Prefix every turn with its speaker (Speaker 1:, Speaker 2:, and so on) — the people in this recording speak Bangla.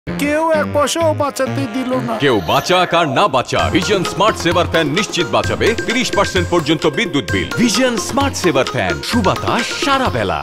Speaker 1: কেউ এক পয়সাও বাঁচাতে দিল না।
Speaker 2: কেউ বাঁচাক আর না বাঁচাক, ভিশন স্মার্ট সেভার ফ্যান নিশ্চিত বাঁচাবে 30% পর্যন্ত বিদ্যুৎ bill. Vision smart saver fan, সুবাতাস সারা বেলা।